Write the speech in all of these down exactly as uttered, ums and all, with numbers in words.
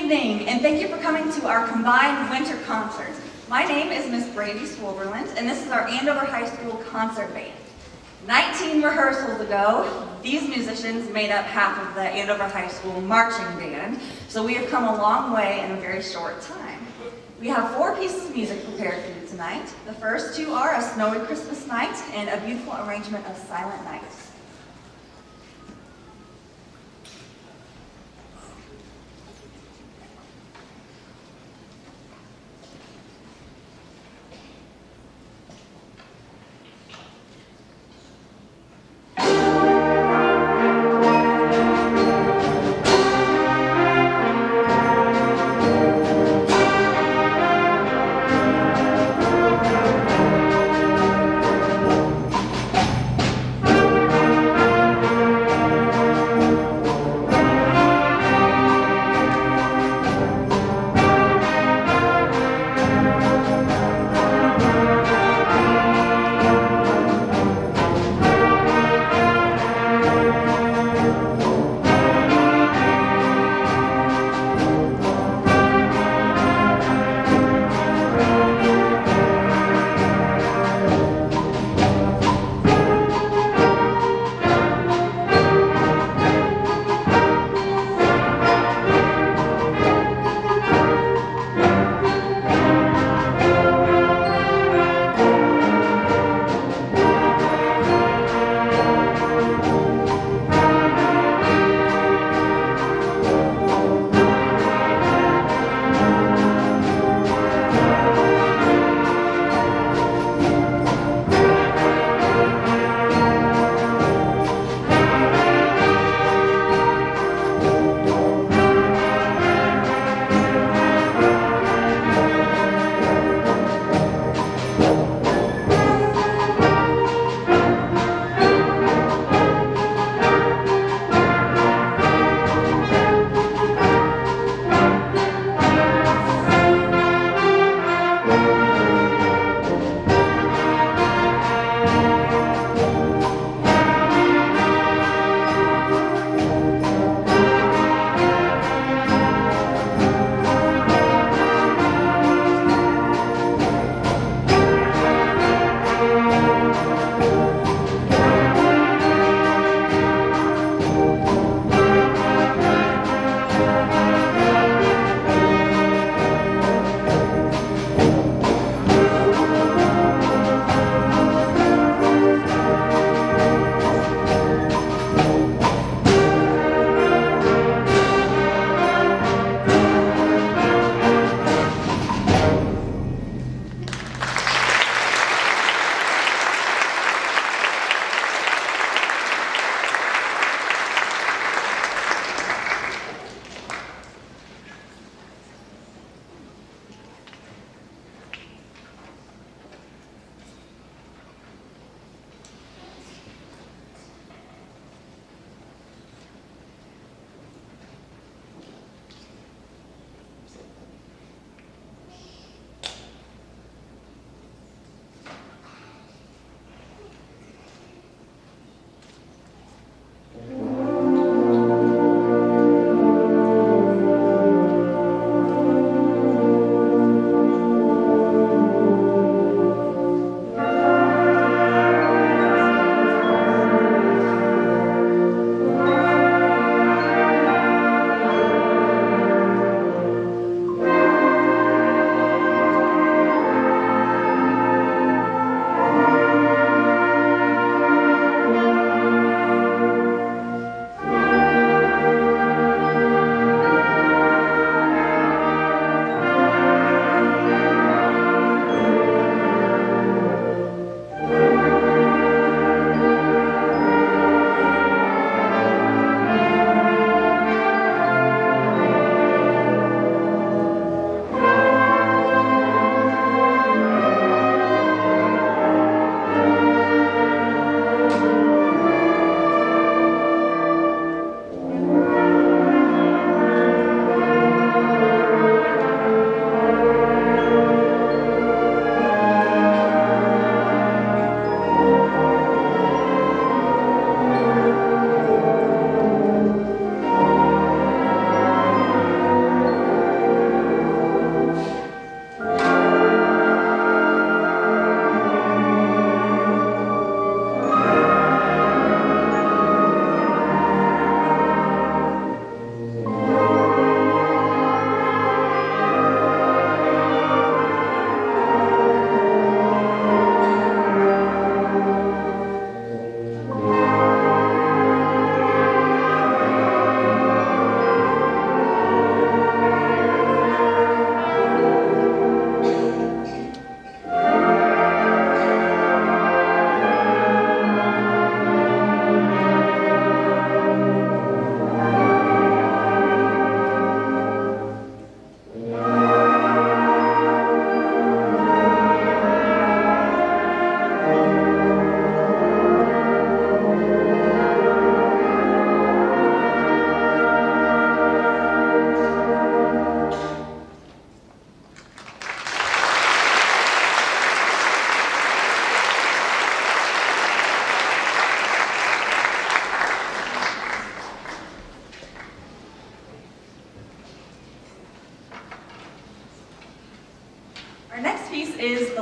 evening, and thank you for coming to our combined winter concert. My name is Miss Brady Swolberland, and this is our Andover High School concert band. nineteen rehearsals ago, these musicians made up half of the Andover High School marching band, so we have come a long way in a very short time. We have four pieces of music prepared for you tonight. The first two are A Snowy Christmas Night and a beautiful arrangement of Silent Night. Thank you.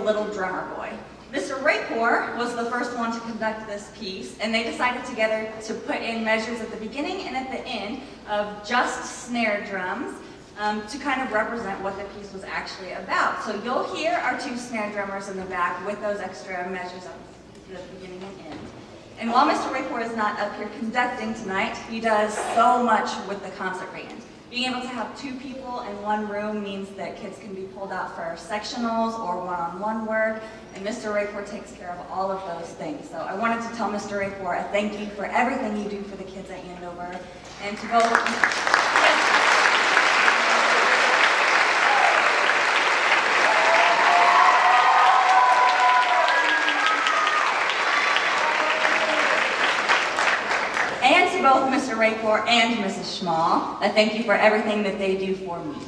Little Drummer Boy. Mister Rapor was the first one to conduct this piece, and they decided together to put in measures at the beginning and at the end of just snare drums um, to kind of represent what the piece was actually about. So you'll hear our two snare drummers in the back with those extra measures at the beginning and end. And while Mister Rapor is not up here conducting tonight, he does so much with the concert band. Being able to have two people in one room means that kids can be pulled out for sectionals or one-on-one work, and Mister Rapor takes care of all of those things. So I wanted to tell Mister Rapor a thank you for everything you do for the kids at Andover, and to both. And to both Mister Rapor and Missus Schmall, a thank you for everything that they do for me.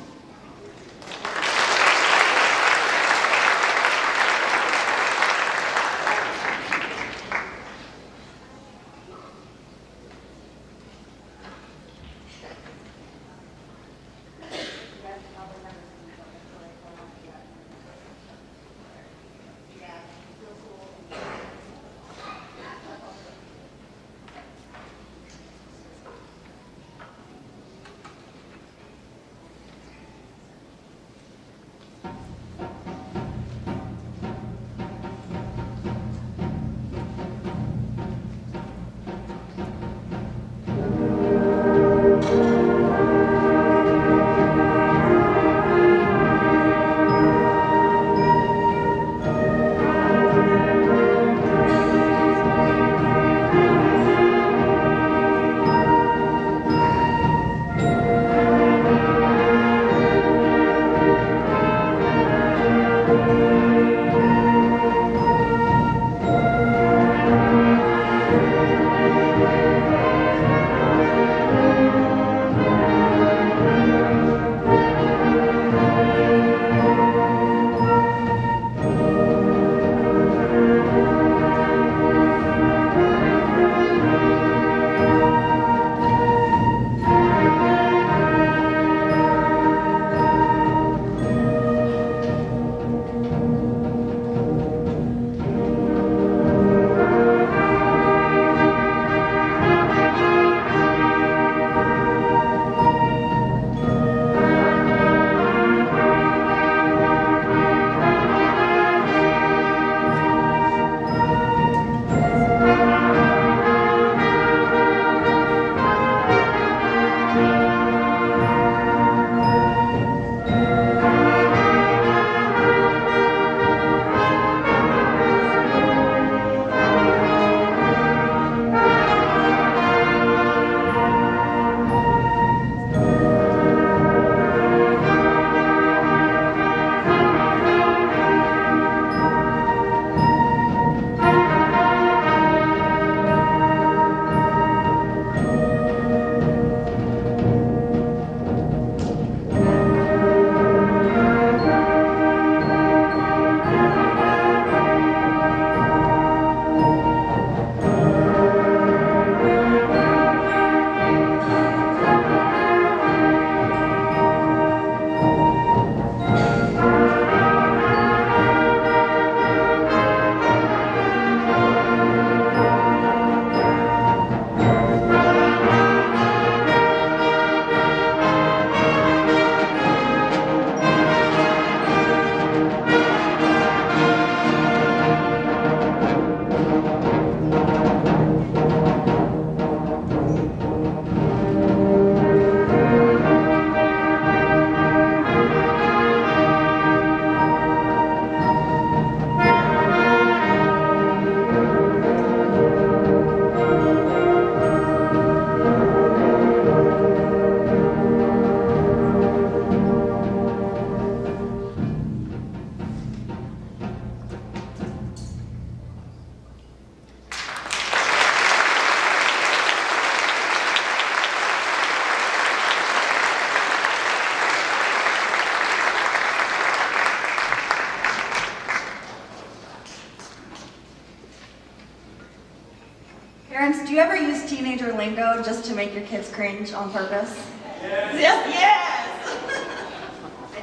Parents, do you ever use teenager lingo just to make your kids cringe on purpose? Yes. Yes, yes! I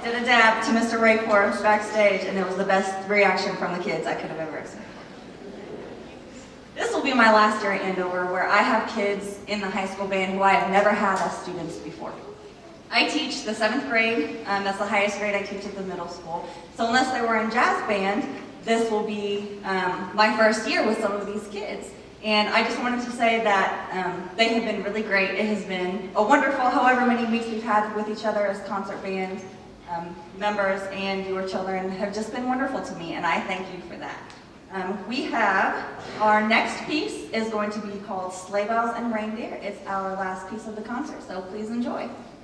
did a dab to Mister Ray Porter backstage, and it was the best reaction from the kids I could have ever expected. This will be my last year at Andover, where I have kids in the high school band who I have never had as students before. I teach the seventh grade, um, that's the highest grade I teach at the middle school. So unless they were in jazz band, this will be um, my first year with some of these kids. And I just wanted to say that um, they have been really great. It has been a wonderful however many weeks we've had with each other as concert band um, members, and your children have just been wonderful to me, and I thank you for that. Um, we have, our next piece is going to be called Sleigh Bells and Reindeer. It's our last piece of the concert, so please enjoy.